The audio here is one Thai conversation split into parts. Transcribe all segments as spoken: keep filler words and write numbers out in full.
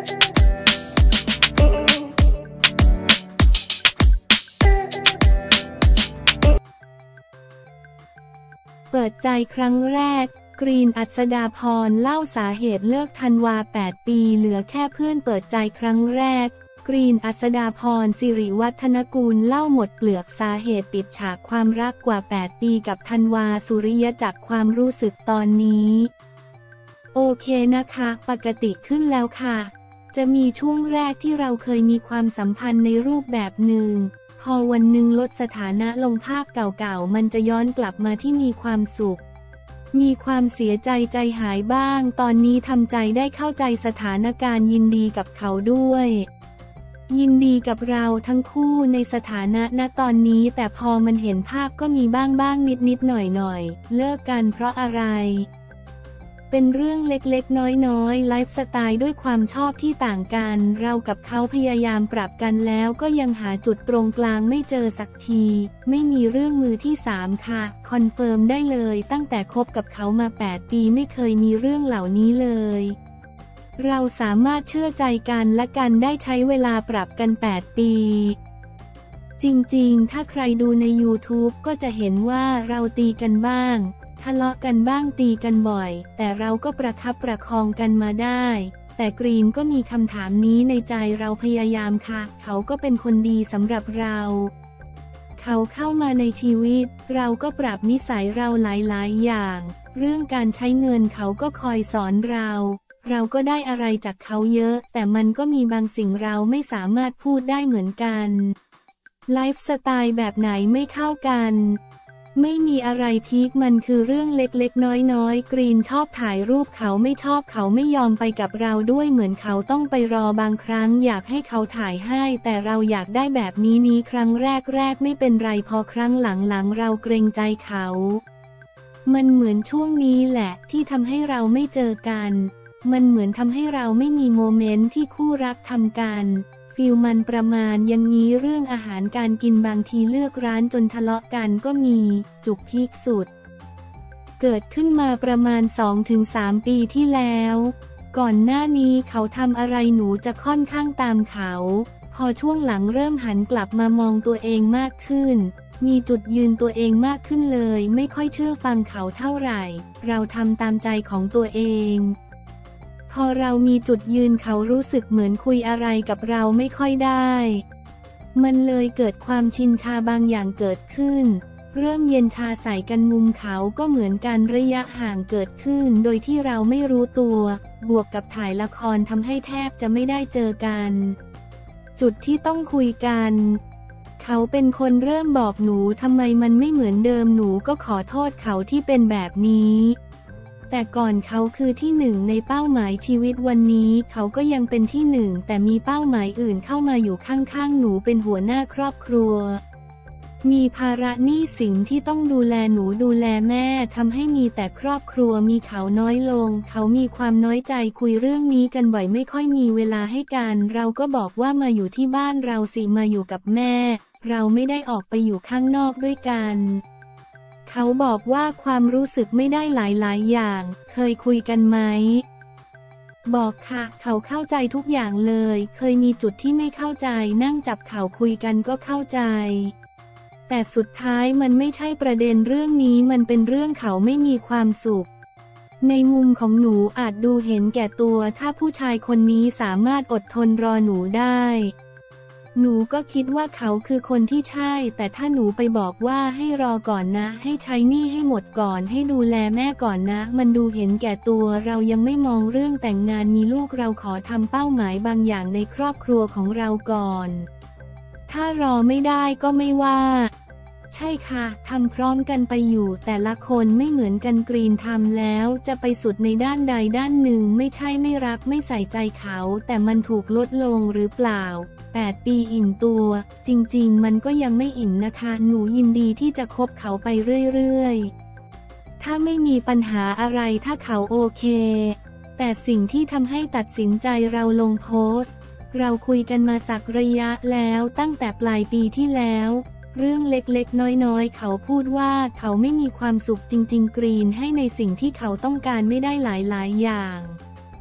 เปิดใจครั้งแรกกรีน อัศดาพรเล่าสาเหตุเลิกธันวาแปดปีเหลือแค่เพื่อนเปิดใจครั้งแรกกรีน อัศดาพรสิริวัฒนกูลเล่าหมดเปลือกสาเหตุปิดฉากความรักกว่าแปดปีกับธันวาสุริยจักรความรู้สึกตอนนี้โอเคนะคะปกติขึ้นแล้วค่ะจะมีช่วงแรกที่เราเคยมีความสัมพันธ์ในรูปแบบหนึ่งพอวันหนึ่งลดสถานะลงภาพเก่าๆมันจะย้อนกลับมาที่มีความสุขมีความเสียใจใจหายบ้างตอนนี้ทำใจได้เข้าใจสถานการณ์ยินดีกับเขาด้วยยินดีกับเราทั้งคู่ในสถานะณตอนนี้แต่พอมันเห็นภาพก็มีบ้างบ้างนิดนิดหน่อยหน่อยเลิกกันเพราะอะไรเป็นเรื่องเล็กๆน้อยๆไลฟ์สไตล์ด้วยความชอบที่ต่างกันเรากับเขาพยายามปรับกันแล้วก็ยังหาจุดตรงกลางไม่เจอสักทีไม่มีเรื่องมือที่สามค่ะคอนเฟิร์มได้เลยตั้งแต่คบกับเขามาแปดปีไม่เคยมีเรื่องเหล่านี้เลยเราสามารถเชื่อใจกันและกันได้ใช้เวลาปรับกันแปดปีจริงๆถ้าใครดูใน ยูทูบ ก็จะเห็นว่าเราตีกันบ้างทะเลาะกันบ้างตีกันบ่อยแต่เราก็ประคับประคองกันมาได้แต่กรีนก็มีคำถามนี้ในใจเราพยายามค่ะเขาก็เป็นคนดีสำหรับเราเขาเข้ามาในชีวิตเราก็ปรับนิสัยเราหลายๆอย่างเรื่องการใช้เงินเขาก็คอยสอนเราเราก็ได้อะไรจากเขาเยอะแต่มันก็มีบางสิ่งเราไม่สามารถพูดได้เหมือนกันไลฟ์สไตล์แบบไหนไม่เข้ากันไม่มีอะไรพีคมันคือเรื่องเล็กๆน้อยๆกรีนชอบถ่ายรูปเขาไม่ชอบเขาไม่ยอมไปกับเราด้วยเหมือนเขาต้องไปรอบางครั้งอยากให้เขาถ่ายให้แต่เราอยากได้แบบนี้นี้ครั้งแรกๆไม่เป็นไรพอครั้งหลังๆเราเกรงใจเขามันเหมือนช่วงนี้แหละที่ทำให้เราไม่เจอกันมันเหมือนทำให้เราไม่มีโมเมนต์ที่คู่รักทำกันฟิลมันประมาณอย่างนี้เรื่องอาหารการกินบางทีเลือกร้านจนทะเลาะกันก็มีจุกพีคสุดเกิดขึ้นมาประมาณ สองถึงสาม ปีที่แล้วก่อนหน้านี้เขาทำอะไรหนูจะค่อนข้างตามเขาพอช่วงหลังเริ่มหันกลับมามองตัวเองมากขึ้นมีจุดยืนตัวเองมากขึ้นเลยไม่ค่อยเชื่อฟังเขาเท่าไหร่เราทำตามใจของตัวเองพอเรามีจุดยืนเขารู้สึกเหมือนคุยอะไรกับเราไม่ค่อยได้มันเลยเกิดความชินชาบางอย่างเกิดขึ้นเริ่มเย็นชาใส่กันมุมเขาก็เหมือนกันระยะห่างเกิดขึ้นโดยที่เราไม่รู้ตัวบวกกับถ่ายละครทำให้แทบจะไม่ได้เจอกันจุดที่ต้องคุยกันเขาเป็นคนเริ่มบอกหนูทำไมมันไม่เหมือนเดิมหนูก็ขอโทษเขาที่เป็นแบบนี้แต่ก่อนเขาคือที่หนึ่งในเป้าหมายชีวิตวันนี้เขาก็ยังเป็นที่หนึ่งแต่มีเป้าหมายอื่นเข้ามาอยู่ข้างๆหนูเป็นหัวหน้าครอบครัวมีภาระหนี้สินที่ต้องดูแลหนูดูแลแม่ทำให้มีแต่ครอบครัวมีเขาน้อยลงเขามีความน้อยใจคุยเรื่องนี้กันบ่อยไม่ค่อยมีเวลาให้กันเราก็บอกว่ามาอยู่ที่บ้านเราสิมาอยู่กับแม่เราไม่ได้ออกไปอยู่ข้างนอกด้วยกันเขาบอกว่าความรู้สึกไม่ได้หลายๆอย่างเคยคุยกันไหมบอกค่ะเขาเข้าใจทุกอย่างเลยเคยมีจุดที่ไม่เข้าใจนั่งจับเข่าคุยกันก็เข้าใจแต่สุดท้ายมันไม่ใช่ประเด็นเรื่องนี้มันเป็นเรื่องเขาไม่มีความสุขในมุมของหนูอาจดูเห็นแก่ตัวถ้าผู้ชายคนนี้สามารถอดทนรอหนูได้หนูก็คิดว่าเขาคือคนที่ใช่แต่ถ้าหนูไปบอกว่าให้รอก่อนนะให้ใช้หนี้ให้หมดก่อนให้ดูแลแม่ก่อนนะมันดูเห็นแก่ตัวเรายังไม่มองเรื่องแต่งงานมีลูกเราขอทำเป้าหมายบางอย่างในครอบครัวของเราก่อนถ้ารอไม่ได้ก็ไม่ว่าใช่ค่ะทำพร้อมกันไปอยู่แต่ละคนไม่เหมือนกันกรีนทำแล้วจะไปสุดในด้านใดด้านหนึ่งไม่ใช่ไม่รักไม่ใส่ใจเขาแต่มันถูกลดลงหรือเปล่าแปดปีอิ่มตัวจริงๆมันก็ยังไม่อิ่มนะคะหนูยินดีที่จะคบเขาไปเรื่อยๆถ้าไม่มีปัญหาอะไรถ้าเขาโอเคแต่สิ่งที่ทำให้ตัดสินใจเราลงโพสต์เราคุยกันมาสักระยะแล้วตั้งแต่ปลายปีที่แล้วเรื่องเล็กๆน้อยๆเขาพูดว่าเขาไม่มีความสุขจริงๆกรีนให้ในสิ่งที่เขาต้องการไม่ได้หลายๆอย่าง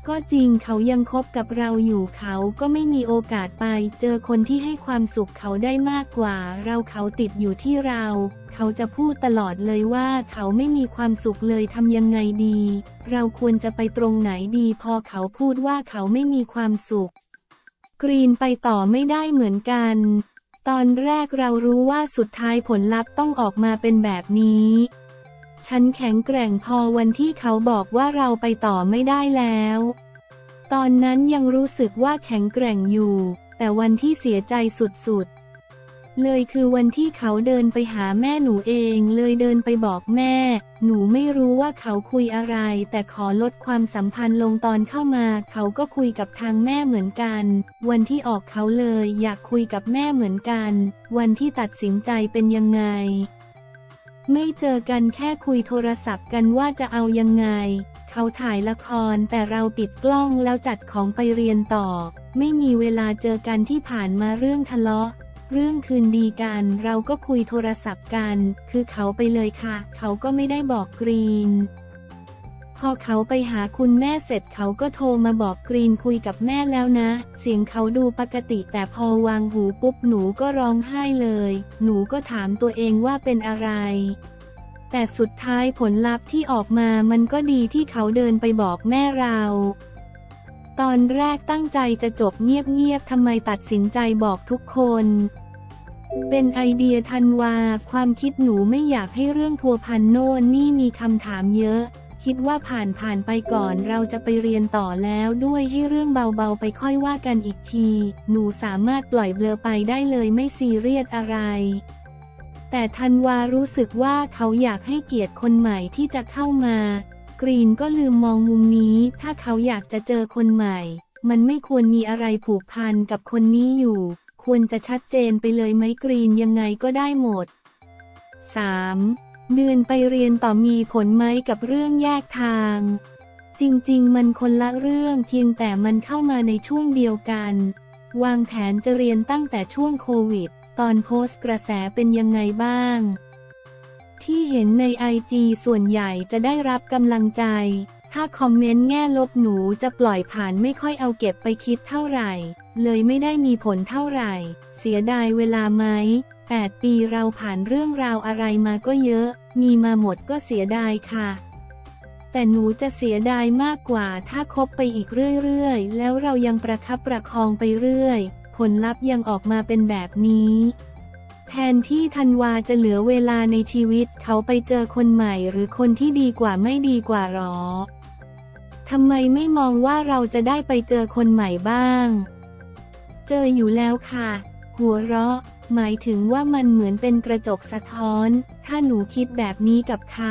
ก็จริงเขายังคบกับเราอยู่เขาก็ไม่มีโอกาสไปเจอคนที่ให้ความสุขเขาได้มากกว่าเราเขาติดอยู่ที่เราเขาจะพูดตลอดเลยว่าเขาไม่มีความสุขเลยทำยังไงดีเราควรจะไปตรงไหนดีพอเขาพูดว่าเขาไม่มีความสุขกรีนไปต่อไม่ได้เหมือนกันตอนแรกเรารู้ว่าสุดท้ายผลลัพธ์ต้องออกมาเป็นแบบนี้ฉันแข็งแกร่งพอวันที่เขาบอกว่าเราไปต่อไม่ได้แล้วตอนนั้นยังรู้สึกว่าแข็งแกร่งอยู่แต่วันที่เสียใจสุดๆเลยคือวันที่เขาเดินไปหาแม่หนูเองเลยเดินไปบอกแม่หนูไม่รู้ว่าเขาคุยอะไรแต่ขอลดความสัมพันธ์ลงตอนเข้ามาเขาก็คุยกับทางแม่เหมือนกันวันที่ออกเขาเลยอยากคุยกับแม่เหมือนกันวันที่ตัดสินใจเป็นยังไงไม่เจอกันแค่คุยโทรศัพท์กันว่าจะเอายังไงเขาถ่ายละครแต่เราปิดกล้องแล้วจัดของไปเรียนต่อไม่มีเวลาเจอกันที่ผ่านมาเรื่องทะเลาะเรื่องคืนดีกันเราก็คุยโทรศัพท์กันคือเขาไปเลยค่ะเขาก็ไม่ได้บอกกรีนพอเขาไปหาคุณแม่เสร็จเขาก็โทรมาบอกกรีนคุยกับแม่แล้วนะเสียงเขาดูปกติแต่พอวางหูปุ๊บหนูก็ร้องไห้เลยหนูก็ถามตัวเองว่าเป็นอะไรแต่สุดท้ายผลลัพธ์ที่ออกมามันก็ดีที่เขาเดินไปบอกแม่เราตอนแรกตั้งใจจะจบเงียบๆทำไมตัดสินใจบอกทุกคนเป็นไอเดียธันวาความคิดหนูไม่อยากให้เรื่องพัวพันโน่นนี่มีคำถามเยอะคิดว่าผ่านผ่านไปก่อนเราจะไปเรียนต่อแล้วด้วยให้เรื่องเบาๆไปค่อยว่ากันอีกทีหนูสามารถปล่อยเบลอไปได้เลยไม่ซีเรียสอะไรแต่ธันวารู้สึกว่าเขาอยากให้เกียรติคนใหม่ที่จะเข้ามากรีนก็ลืมมองมุมนี้ถ้าเขาอยากจะเจอคนใหม่มันไม่ควรมีอะไรผูกพันกับคนนี้อยู่ควรจะชัดเจนไปเลยไหมกรีนยังไงก็ได้หมด สาม เดือนไปเรียนต่อมีผลไหมกับเรื่องแยกทางจริงๆมันคนละเรื่องเพียงแต่มันเข้ามาในช่วงเดียวกันวางแผนจะเรียนตั้งแต่ช่วงโควิดตอนโพสต์กระแสเป็นยังไงบ้างที่เห็นในไอจีส่วนใหญ่จะได้รับกำลังใจถ้าคอมเมนต์แง่ลบหนูจะปล่อยผ่านไม่ค่อยเอาเก็บไปคิดเท่าไหร่เลยไม่ได้มีผลเท่าไหร่เสียดายเวลาไหมแปดปีเราผ่านเรื่องราวอะไรมาก็เยอะมีมาหมดก็เสียดายค่ะแต่หนูจะเสียดายมากกว่าถ้าคบไปอีกเรื่อยๆแล้วเรายังประคับประคองไปเรื่อยผลลัพธ์ยังออกมาเป็นแบบนี้แทนที่ธันวาจะเหลือเวลาในชีวิตเขาไปเจอคนใหม่หรือคนที่ดีกว่าไม่ดีกว่าหรอทำไมไม่มองว่าเราจะได้ไปเจอคนใหม่บ้างเจออยู่แล้วค่ะหัวเราะหมายถึงว่ามันเหมือนเป็นกระจกสะท้อนถ้าหนูคิดแบบนี้กับเขา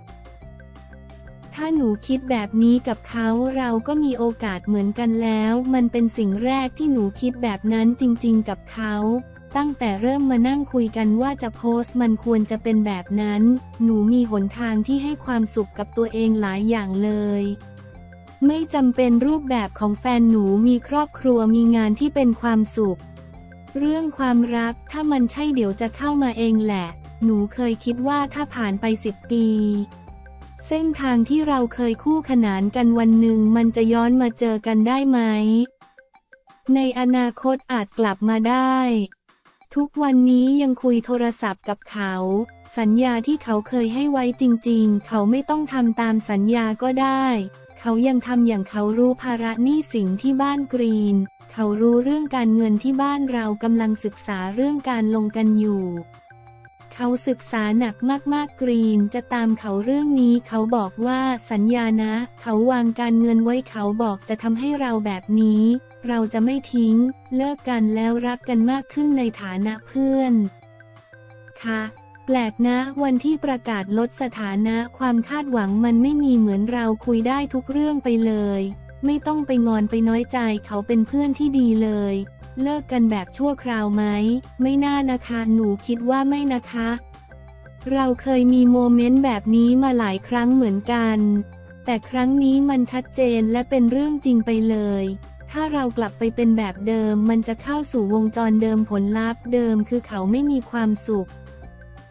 ถ้าหนูคิดแบบนี้กับเขาเราก็มีโอกาสเหมือนกันแล้วมันเป็นสิ่งแรกที่หนูคิดแบบนั้นจริงๆกับเขาตั้งแต่เริ่มมานั่งคุยกันว่าจะโพสต์มันควรจะเป็นแบบนั้นหนูมีหนทางที่ให้ความสุขกับตัวเองหลายอย่างเลยไม่จำเป็นรูปแบบของแฟนหนูมีครอบครัวมีงานที่เป็นความสุขเรื่องความรักถ้ามันใช่เดี๋ยวจะเข้ามาเองแหละหนูเคยคิดว่าถ้าผ่านไปสิบปีเส้นทางที่เราเคยคู่ขนานกันวันหนึ่งมันจะย้อนมาเจอกันได้ไหมในอนาคตอาจกลับมาได้ทุกวันนี้ยังคุยโทรศัพท์กับเขาสัญญาที่เขาเคยให้ไว้จริงๆเขาไม่ต้องทำตามสัญญาก็ได้เขายังทำอย่างเขารู้ภาระหนี้สินที่บ้านกรีนเขารู้เรื่องการเงินที่บ้านเรากำลังศึกษาเรื่องการลงกันอยู่เขาศึกษาหนักมากๆกรีนจะตามเขาเรื่องนี้เขาบอกว่าสัญญานะเขาวางการเงินไว้เขาบอกจะทำให้เราแบบนี้เราจะไม่ทิ้งเลิกกันแล้วรักกันมากขึ้นในฐานะเพื่อนค่ะแปลกนะวันที่ประกาศลดสถานะความคาดหวังมันไม่มีเหมือนเราคุยได้ทุกเรื่องไปเลยไม่ต้องไปงอนไปน้อยใจเขาเป็นเพื่อนที่ดีเลยเลิกกันแบบชั่วคราวไหมไม่น่านะคะหนูคิดว่าไม่นะคะเราเคยมีโมเมนต์แบบนี้มาหลายครั้งเหมือนกันแต่ครั้งนี้มันชัดเจนและเป็นเรื่องจริงไปเลยถ้าเรากลับไปเป็นแบบเดิมมันจะเข้าสู่วงจรเดิมผลลัพธ์เดิมคือเขาไม่มีความสุข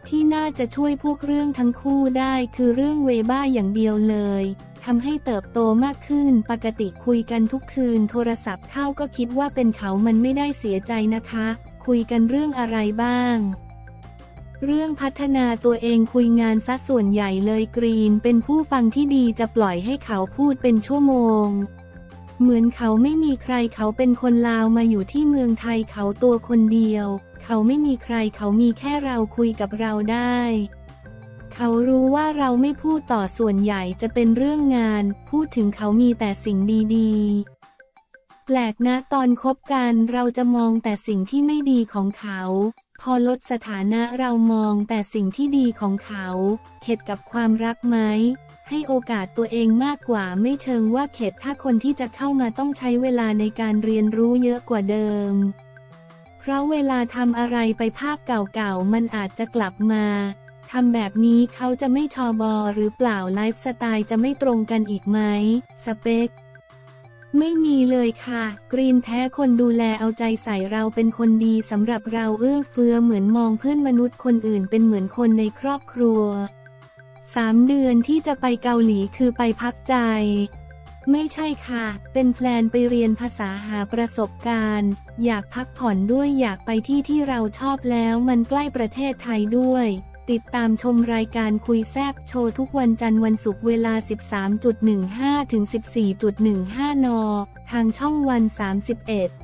ที่น่าจะช่วยพวกเรื่องทั้งคู่ได้คือเรื่องเวบ้าอย่างเดียวเลยทำให้เติบโตมากขึ้นปกติคุยกันทุกคืนโทรศัพท์เข้าก็คิดว่าเป็นเขามันไม่ได้เสียใจนะคะคุยกันเรื่องอะไรบ้างเรื่องพัฒนาตัวเองคุยงานซะส่วนใหญ่เลยกรีนเป็นผู้ฟังที่ดีจะปล่อยให้เขาพูดเป็นชั่วโมงเหมือนเขาไม่มีใครเขาเป็นคนลาวมาอยู่ที่เมืองไทยเขาตัวคนเดียวเขาไม่มีใครเขามีแค่เราคุยกับเราได้เขารู้ว่าเราไม่พูดต่อส่วนใหญ่จะเป็นเรื่องงานพูดถึงเขามีแต่สิ่งดีๆแปลกนะตอนคบกันเราจะมองแต่สิ่งที่ไม่ดีของเขาพอลดสถานะเรามองแต่สิ่งที่ดีของเขาเข็ดกับความรักไหมให้โอกาสตัวเองมากกว่าไม่เชิงว่าเข็ดถ้าคนที่จะเข้ามาต้องใช้เวลาในการเรียนรู้เยอะกว่าเดิมเพราะเวลาทำอะไรไปภาพเก่าๆมันอาจจะกลับมาทำแบบนี้เขาจะไม่ชอบอหรือเปล่าไลฟ์สไตล์จะไม่ตรงกันอีกไหมสเปคไม่มีเลยค่ะกรีนแท้คนดูแลเอาใจใส่เราเป็นคนดีสำหรับเราเอื้อเฟื้อเหมือนมองเพื่อนมนุษย์คนอื่นเป็นเหมือนคนในครอบครัวสามเดือนที่จะไปเกาหลีคือไปพักใจไม่ใช่ค่ะเป็นแพลนไปเรียนภาษาหาประสบการณ์อยากพักผ่อนด้วยอยากไปที่ที่เราชอบแล้วมันใกล้ประเทศไทยด้วยติดตามชมรายการคุยแซบโชว์ทุกวันจันทร์วันศุกร์เวลา สิบสามนาฬิกาสิบห้า ถึง สิบสี่นาฬิกาสิบห้า นทางช่องวันสามสิบเอ็ด